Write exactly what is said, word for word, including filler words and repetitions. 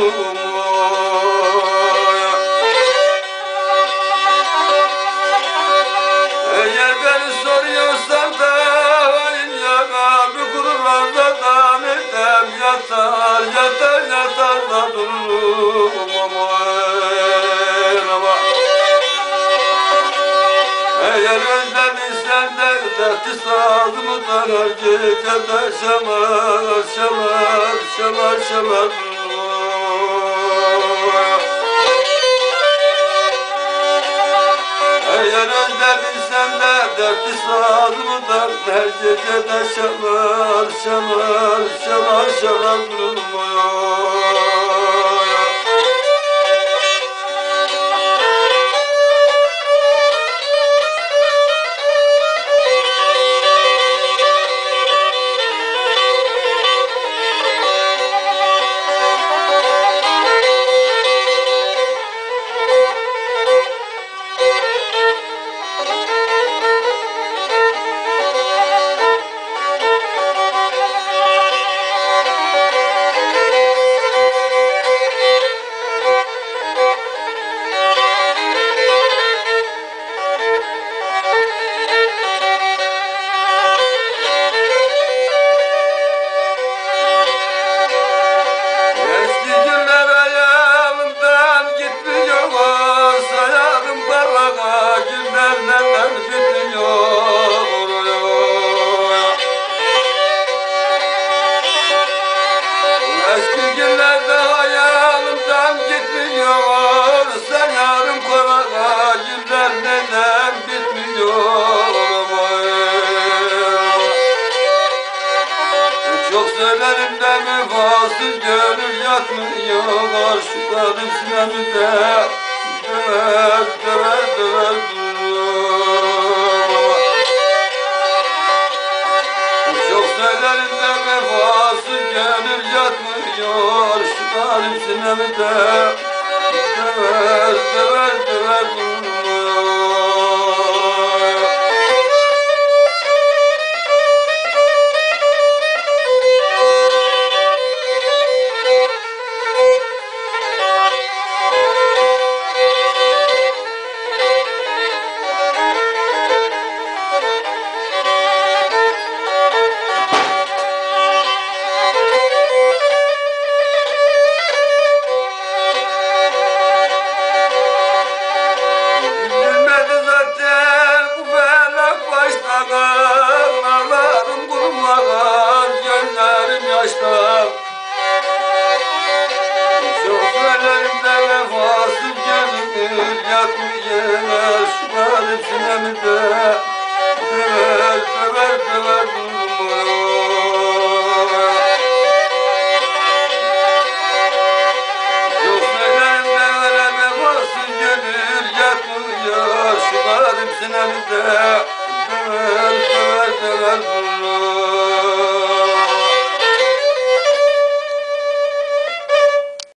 Eğer beni soruyorsan da yana bir kurularda da nereden yatar yatar yatar da dururum ama eğer özlemişsen de dertli sazımı darar gecede şalar şalar şalar şalar eğer özlemişsen de dertli sazımı darar her gecede şalar şalar şalar şalar eski günlerde hayalımdan gitmiyor sanarım konağa günler neden bitmiyor çok söylerim de vefasız gönül yatmıyor şu kadın sinemde döver döver döver durur çok söylerim de vefasız gönül yatmıyor şu garip sinemde döver döver döver durmuyor ağlarım kurumlar, gözlerim yaşlar çok söylerimde vefasız gönül yatmıyor şu garip sinemde döver döver döver durmuyor çok söylerimde vefasız gönül yatmıyor şu garip sinemde döver döver döver durur